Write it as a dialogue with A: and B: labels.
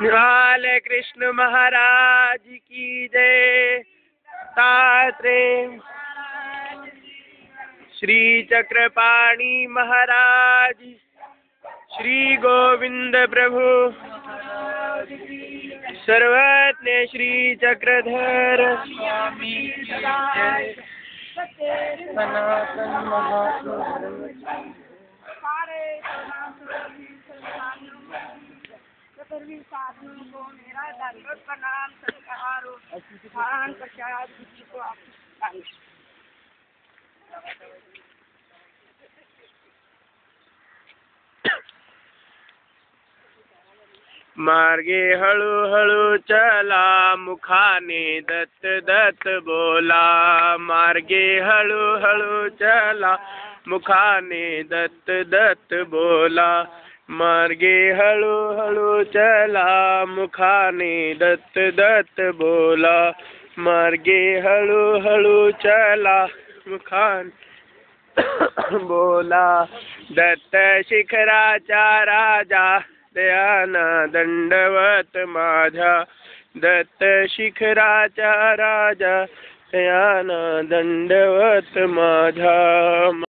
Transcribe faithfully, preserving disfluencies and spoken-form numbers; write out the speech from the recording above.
A: बाल कृष्ण महाराज की जय। तात्रे श्री चक्रपाणी महाराज, श्री गोविंद प्रभु, सर्वज्ञ श्री चक्रधर स्वामी की जय। सनातन महाप्रभु साधुओं को मेरा दंडवत प्रणाम सत्कार और प्रसाद को आप मार्गे हळू हळू चला, मुखाने दत्त दत्त बोला। मार्गे हळू हळू चला, मुखाने दत्त दत्त बोला। मार्गे हळू हळू चला, मुखाने दत्त दत्त बोला। मार्गे हळू हळू चला, मुखाने बोला। दत्त शिखराचा राजा, दयाना दंडवत माझा। दत्त शिखराचा राजा, दयाना दंडवत माझा।